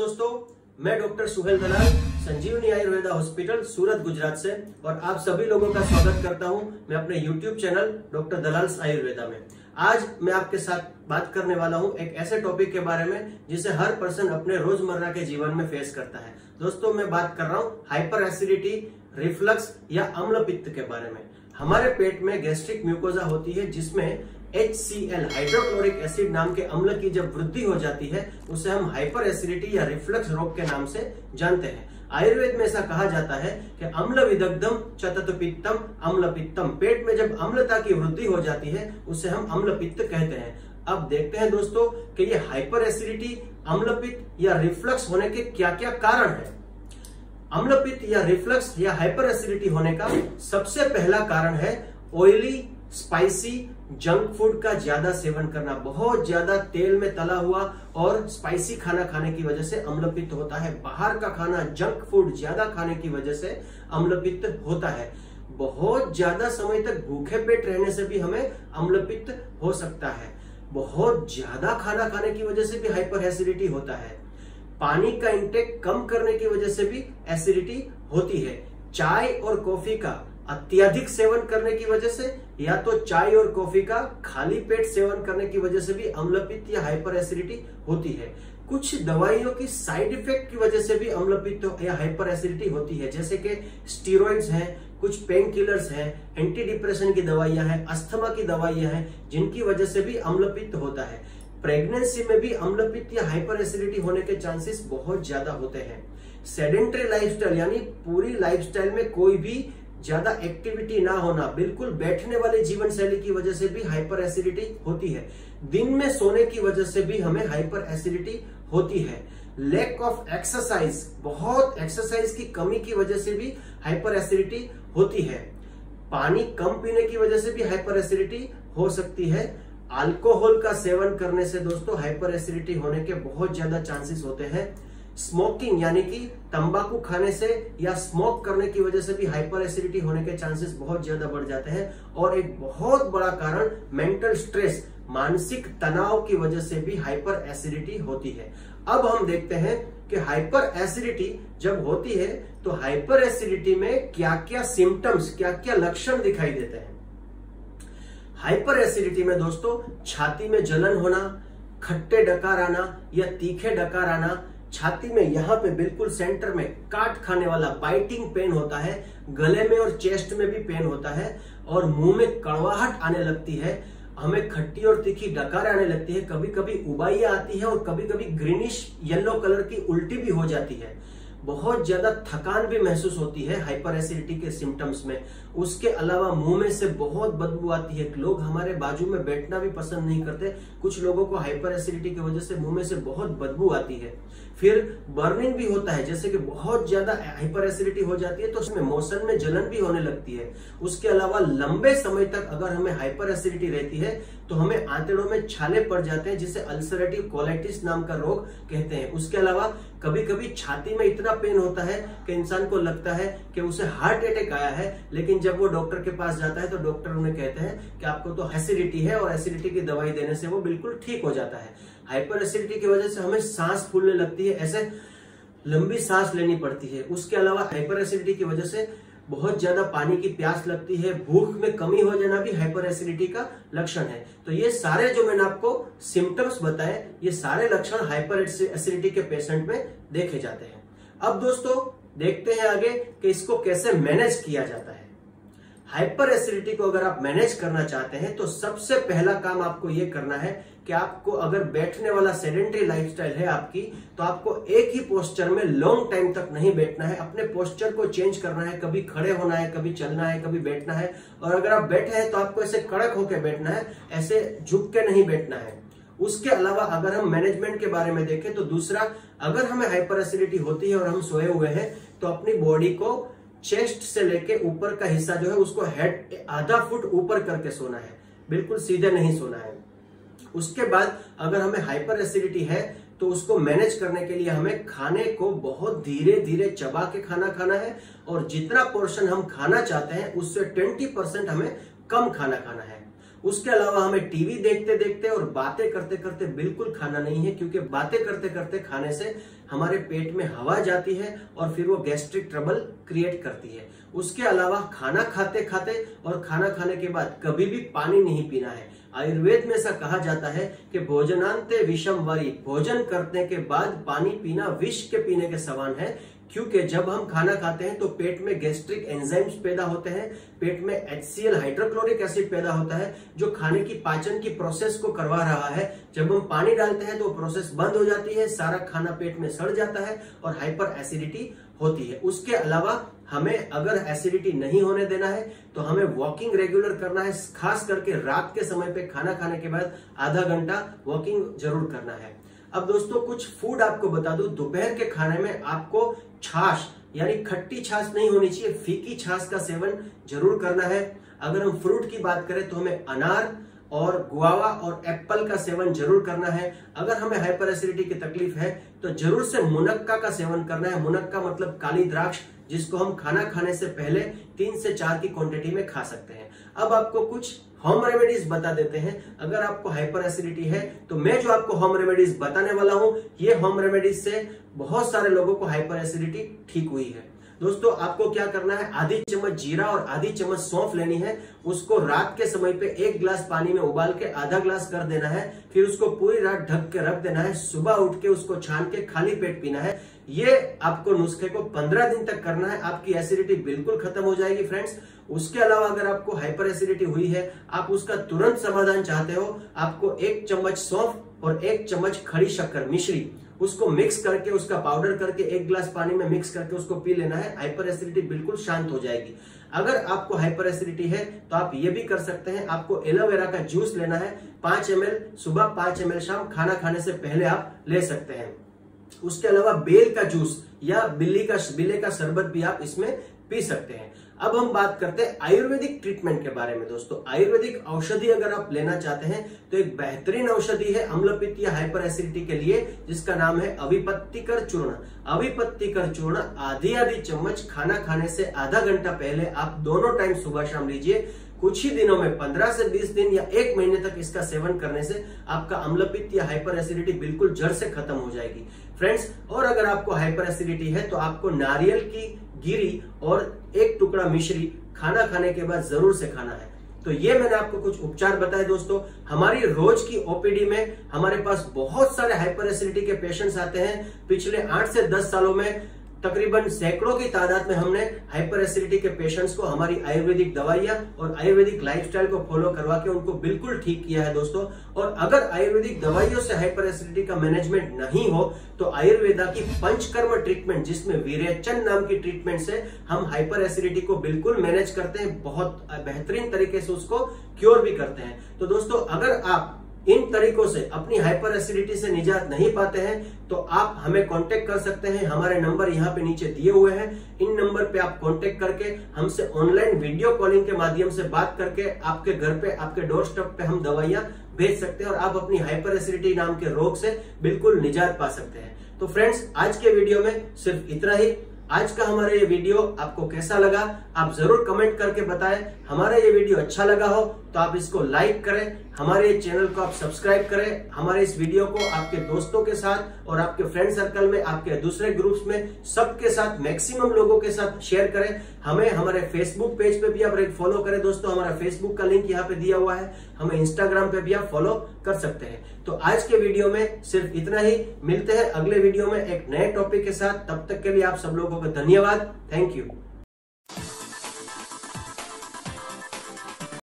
दोस्तों, मैं doctor Suhel Dalal Sanjivani Ayurveda hospital Surat Gujarat से और आप सभी लोगों का स्वागत करता हूं मैं अपने YouTube channel doctor Dalal's Ayurveda में। आज मैं आपके साथ बात करने वाला हूं एक ऐसे टॉपिक के बारे में जिसे हर पर्सन अपने रोजमर्रा के जीवन में फेस करता है। दोस्तों, मैं बात कर रहा हूं हाइपर एसिडिटी, रिफ्लक्स या अम्ल पित्त के बारे में। हमारे पेट में गैस्ट्रिक म्यूकोजा होती है जिसमें HCl हाइड्रोक्लोरिक एसिड नाम के अम्ल की जब वृद्धि हो जाती है उसे हम हाइपर एसिडिटी या रिफ्लक्स रोग के नाम से जानते हैं। आयुर्वेद में ऐसा कहा जाता है कि अम्ल विदग्धम चतत पित्तम अम्ल पित्तम, पेट में जब अम्लता की वृद्धि हो जाती है उसे हम अम्ल पित्त कहते हैं। अब देखते हैं दोस्तों कि ये हाइपर एसिडिटी, अम्ल पित्त या रिफ्लक्स होने के क्या क्या कारण है। अम्ल पित्त या रिफ्लक्स या हाइपर एसिडिटी होने का सबसे पहला कारण है ऑयली, स्पाइसी, जंक फूड का ज्यादा सेवन करना। बहुत ज्यादा तेल में तला हुआ और स्पाइसी खाना खाने की वजह से अम्ल पित्त होता है। बाहर का खाना, जंक फूड ज्यादा खाने की वजह से अम्ल पित्त होता है। बहुत ज्यादा समय तक भूखे पेट रहने से भी हमें अम्ल पित्त हो सकता है। बहुत ज्यादा खाना खाने की वजह से भी हाइपर एसिडिटी होता है। पानी का इंटेक कम करने की वजह से भी एसिडिटी होती है। चाय और कॉफी का अत्यधिक सेवन करने की वजह से या तो चाय और कॉफी का खाली पेट सेवन करने की वजह से भी अम्ल पित्त या हाइपर एसिडिटी होती है। कुछ दवाइयों की साइड इफेक्ट की वजह से भी अम्ल पित्त या हाइपर एसिडिटी होती है, जैसे कि स्टीरॉइड्स हैं, कुछ पेन किलर्स हैं, एंटी डिप्रेशन की दवाइयां हैं, अस्थमा की दवाइयां हैं, जिनकी वजह से भी अम्ल पित्त होता है। प्रेगनेंसी में भी अम्ल पित्त या हाइपर एसिडिटी होने के चांसेस बहुत ज्यादा होते हैं। सेडेंटरी लाइफस्टाइल यानी पूरी लाइफस्टाइल में कोई भी ज्यादा एक्टिविटी ना होना, बिल्कुल बैठने वाली जीवन शैली की वजह से भी हाइपर एसिडिटी होती है। दिन में सोने की वजह से भी हमें हाइपर एसिडिटी होती है। लैक ऑफ एक्सरसाइज, बहुत एक्सरसाइज की कमी की वजह से भी हाइपर एसिडिटी होती है। पानी कम पीने की वजह से भी हाइपर एसिडिटी हो सकती है। अल्कोहल का सेवन करने से दोस्तों हाइपर एसिडिटी होने के बहुत ज्यादा चांसेस होते हैं। स्मोकिंग यानी कि तंबाकू खाने से या स्मोक करने की वजह से भी हाइपर एसिडिटी होने के चांसेस बहुत ज्यादा बढ़ जाते हैं। और एक बहुत बड़ा कारण मेंटल स्ट्रेस, मानसिक तनाव की वजह से भी हाइपर एसिडिटी होती है। अब हम देखते हैं कि हाइपर एसिडिटी जब होती है तो हाइपर एसिडिटी में क्या क्या सिम्टम्स, क्या क्या लक्षण दिखाई देते हैं। हाइपर एसिडिटी में दोस्तों छाती में जलन होना, खट्टे डकार आना या तीखे डकार आना, छाती में यहाँ पे बिल्कुल सेंटर में काट खाने वाला बाइटिंग पेन होता है, गले में और चेस्ट में भी पेन होता है और मुंह में कड़वाहट आने लगती है, हमें खट्टी और तीखी डकार आने लगती है, कभी कभी उबाइयां आती है और कभी कभी ग्रीनिश येलो कलर की उल्टी भी हो जाती है। बहुत ज्यादा थकान भी महसूस होती है हाइपर एसिडिटी के सिम्टम्स में। उसके अलावा मुंह में से बहुत बदबू आती है। लोग हमारे बाजू में बैठना भी पसंद नहीं करते। कुछ लोगों को हाइपर एसिडिटी की वजह से मुंह में से बहुत बदबू आती है। फिर बर्निंग भी होता है, जैसे कि बहुत ज्यादा हाइपर एसिडिटी हो जाती है तो उसमें मोशन में जलन भी होने लगती है। उसके अलावा लंबे समय तक अगर हमें हाइपर एसिडिटी रहती है तो हमें आंतड़ों में छाले पड़ जाते हैं, जिसे अल्सरेटिव कोलाइटिस नाम का रोग कहते हैं। उसके अलावा कभी कभी छाती में इतना पेन होता है कि इंसान को लगता है कि उसे हार्ट अटैक आया है, लेकिन जब वो डॉक्टर के पास जाता है तो डॉक्टर उन्हें कहते हैं कि आपको तो एसिडिटी है और एसिडिटी की दवाई देने से वो बिल्कुल ठीक हो जाता है। हाइपर एसिडिटी की वजह से हमें सांस फूलने लगती है, ऐसे लंबी सांस लेनी पड़ती है। उसके अलावा हाइपर एसिडिटी की वजह से बहुत ज्यादा पानी की प्यास लगती है, भूख में कमी हो जाना भी हाइपर एसिडिटी का लक्षण है। तो ये सारे जो मैंने आपको सिम्टम्स बताए, ये सारे लक्षण हाइपर एसिडिटी के पेशेंट में देखे जाते हैं। अब दोस्तों देखते हैं आगे कि इसको कैसे मैनेज किया जाता है। हाइपर एसिडिटी को अगर आप मैनेज करना चाहते हैं तो सबसे पहला काम आपको ये करना है कि आपको अगर बैठने वाला सेडेंटरी लाइफस्टाइल है आपकी, तो आपको एक ही पोस्चर में लॉन्ग टाइम तक नहीं बैठना है। अपने पोस्चर को चेंज करना है, कभी खड़े होना है, कभी चलना है, कभी बैठना है। और अगर आप बैठे हैं तो आपको ऐसे कड़क होकर बैठना है, ऐसे झुक के नहीं बैठना है। उसके अलावा अगर हम मैनेजमेंट के बारे में देखें तो दूसरा, अगर हमें हाइपर एसिडिटी होती है और हम सोए हुए हैं तो अपनी बॉडी को चेस्ट से लेके ऊपर का हिस्सा जो है उसको हेड आधा फुट ऊपर करके सोना है, बिल्कुल सीधे नहीं सोना है। उसके बाद अगर हमें हाइपर एसिडिटी है तो उसको मैनेज करने के लिए हमें खाने को बहुत धीरे धीरे चबा के खाना खाना है और जितना पोर्शन हम खाना चाहते हैं उससे 20% हमें कम खाना खाना है। उसके अलावा हमें टीवी देखते देखते और बातें करते करते बिल्कुल खाना नहीं है, क्योंकि बातें करते करते खाने से हमारे पेट में हवा जाती है और फिर वो गैस्ट्रिक ट्रबल क्रिएट करती है। उसके अलावा खाना खाते खाते और खाना खाने के बाद कभी भी पानी नहीं पीना है। आयुर्वेद में ऐसा कहा जाता है कि भोजनांते विषम वरी, भोजन करने के बाद पानी पीना विष के पीने के समान है, क्योंकि जब हम खाना खाते हैं तो पेट में गैस्ट्रिक एंजाइम्स पैदा होते हैं, पेट में HCl हाइड्रोक्लोरिक एसिड पैदा होता है जो खाने की पाचन की प्रोसेस को करवा रहा है। जब हम पानी डालते हैं तो प्रोसेस बंद हो जाती है, सारा खाना पेट में सड़ जाता है और हाइपर एसिडिटी होती है। उसके अलावा हमें अगर एसिडिटी नहीं होने देना है तो हमें वॉकिंग रेगुलर करना है, खास करके रात के समय पे खाना खाने के बाद आधा घंटा वॉकिंग जरूर करना है। अब दोस्तों कुछ फूड आपको बता दूं, दोपहर के खाने में आपको छाछ यानी खट्टी छाछ नहीं होनी चाहिए, फीकी छाछ का सेवन जरूर करना है। अगर हम फ्रूट की बात करें तो हमें अनार और गुआवा और एप्पल का सेवन जरूर करना है। अगर हमें हाइपर एसिडिटी की तकलीफ है तो जरूर से मुनक्का का सेवन करना है। मुनक्का मतलब काली द्राक्ष, जिसको हम खाना खाने से पहले 3 से 4 की क्वांटिटी में खा सकते हैं। अब आपको कुछ होम रेमेडीज बता देते हैं। अगर आपको हाइपर एसिडिटी है तो मैं जो आपको होम रेमेडीज बताने वाला हूं, ये होम रेमेडीज से बहुत सारे लोगों को हाइपर एसिडिटी ठीक हुई है। दोस्तों आपको क्या करना है, आधी चम्मच जीरा और आधी चम्मच सौंफ लेनी है। उसको रात के समय पे 1 गिलास पानी में उबाल के आधा गिलास कर देना है, फिर उसको पूरी रात ढक के रख देना है। सुबह उठ के उसको छान के खाली पेट पीना है। ये आपको नुस्खे को 15 दिन तक करना है, आपकी एसिडिटी बिल्कुल खत्म हो जाएगी फ्रेंड्स। उसके अलावा अगर आपको हाइपर एसिडिटी हुई है, आप उसका तुरंत समाधान चाहते हो, आपको 1 चम्मच सौंफ और 1 चम्मच खड़ी शक्कर मिश्री, उसको मिक्स करके उसका पाउडर करके 1 गिलास पानी में मिक्स करके उसको पी लेना है। हाइपर एसिडिटी बिल्कुल शांत हो जाएगी। अगर आपको हाइपर एसिडिटी है तो आप ये भी कर सकते हैं, आपको एलोवेरा का जूस लेना है 5 ml सुबह, 5 ml शाम, खाना खाने से पहले आप ले सकते हैं। उसके अलावा बेल का जूस या बिल्ले का शरबत भी आप इसमें पी सकते हैं। अब हम बात करते हैं आयुर्वेदिक ट्रीटमेंट के बारे में। दोस्तों आयुर्वेदिक औषधि अगर आप लेना चाहते हैं तो एक बेहतरीन औषधि है अम्लपित्त या हाइपर एसिडिटी के लिए, जिसका नाम है अविपत्तिकर चूर्ण। अविपत्तिकर चूर्ण आधी चम्मच खाना खाने से आधा घंटा पहले आप दोनों टाइम सुबह शाम लीजिए। कुछ ही दिनों में 15 से 20 दिन या 1 महीने तक इसका सेवन करने से आपका अम्लपित्त या हाइपर एसिडिटी बिल्कुल जड़ से खत्म हो जाएगी फ्रेंड्स। और अगर आपको हाइपर एसिडिटी है तो आपको नारियल की गिरी और 1 टुकड़ा मिश्री खाना खाने के बाद जरूर से खाना है। तो ये मैंने आपको कुछ उपचार बताए दोस्तों। हमारी रोज की ओपीडी में हमारे पास बहुत सारे हाइपर एसिडिटी के पेशेंट्स आते हैं। पिछले 8 से 10 सालों में तकरीबन सैकड़ों की तादाद में हमने हाइपर एसिडिटी के पेशेंट्स को हमारी आयुर्वेदिक दवाइयां और आयुर्वेदिक लाइफस्टाइल को फॉलो करवा के उनको बिल्कुल ठीक किया है दोस्तों। और अगर आयुर्वेदिक दवाइयों से हाइपर एसिडिटी का मैनेजमेंट नहीं हो तो आयुर्वेदा की पंचकर्म ट्रीटमेंट, जिसमें विरेचन नाम की ट्रीटमेंट से हम हाइपर एसिडिटी को बिल्कुल मैनेज करते हैं, बहुत बेहतरीन तरीके से उसको क्योर भी करते हैं। तो दोस्तों अगर आप इन तरीकों से अपनी हाइपर एसिडिटी से निजात नहीं पाते हैं तो आप हमें कांटेक्ट कर सकते हैं। हमारे नंबर यहाँ पे नीचे दिए हुए हैं। इन नंबर पे आप कांटेक्ट करके हमसे ऑनलाइन वीडियो कॉलिंग के माध्यम से बात करके आपके घर पे, आपके डोर स्टेप पे हम दवाइयां भेज सकते हैं और आप अपनी हाइपर एसिडिटी नाम के रोग से बिल्कुल निजात पा सकते हैं। तो फ्रेंड्स आज के वीडियो में सिर्फ इतना ही। आज का हमारा ये वीडियो आपको कैसा लगा आप जरूर कमेंट करके बताएं। हमारा ये वीडियो अच्छा लगा हो तो आप इसको लाइक करें, हमारे चैनल को आप सब्सक्राइब करें, हमारे इस वीडियो को आपके दोस्तों के साथ और आपके फ्रेंड सर्कल में, आपके दूसरे ग्रुप्स में, सबके साथ, मैक्सिमम लोगों के साथ शेयर करें। हमें हमारे फेसबुक पेज पे भी आप फॉलो करें दोस्तों, हमारा फेसबुक का लिंक यहाँ पे दिया हुआ है। हमें इंस्टाग्राम पे भी आप फॉलो कर सकते हैं। तो आज के वीडियो में सिर्फ इतना ही। मिलते हैं अगले वीडियो में एक नए टॉपिक के साथ। तब तक के लिए आप सब लोगों को धन्यवाद। Thank you.